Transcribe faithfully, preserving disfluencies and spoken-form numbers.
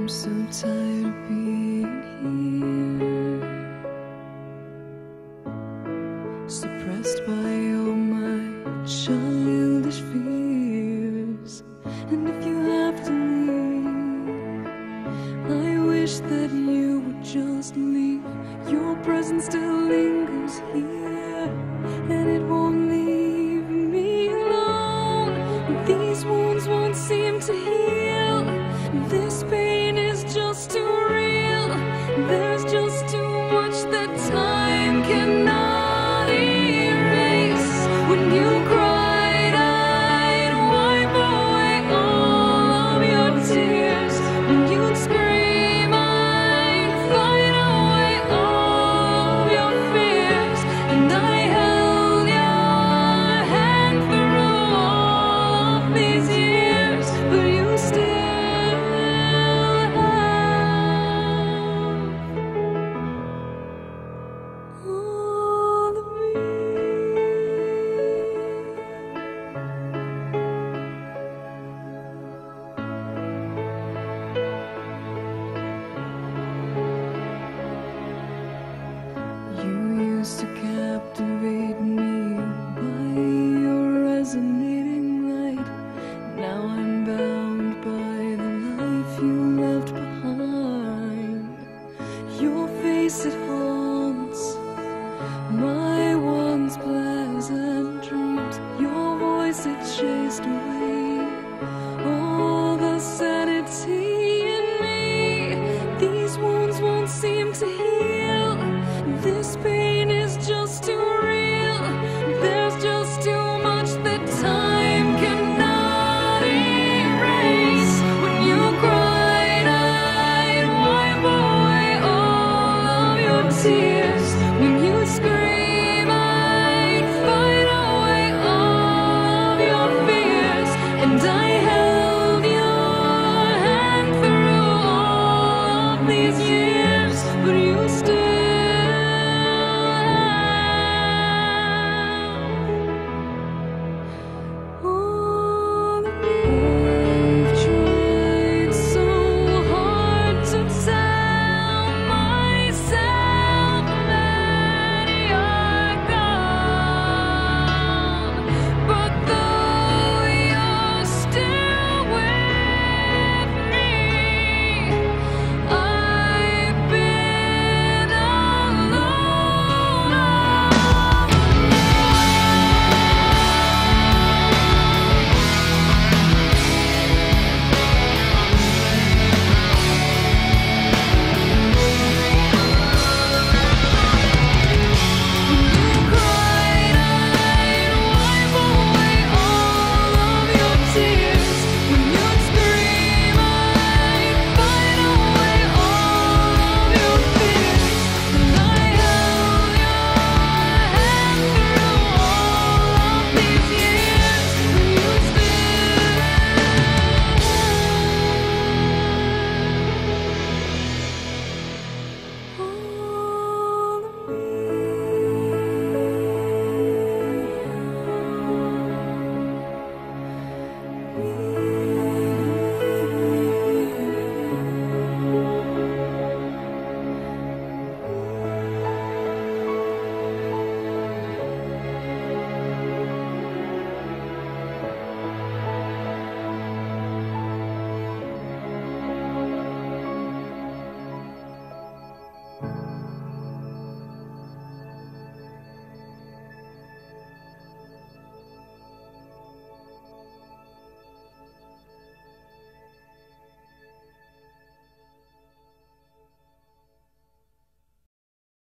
I'm so tired of being here, suppressed by all my childish fears. And if you have to leave, I wish that you would just leave. Your presence still lingers here, and it won't leave me alone. These wounds won't seem to heal. This pain is just too real. There's just too much that time cannot erase. When you cried, I'd wipe away all of your tears. When you'd scream, I'd fight away all of your fears. And I held your hand through all of these years, but you still to captivate me by your resonating light. Now I'm bound by the life you left behind. Your face, it haunts my once pleasant dreams. Your voice, it chased away all the sanity in me. These wounds won't seem to heal. This pain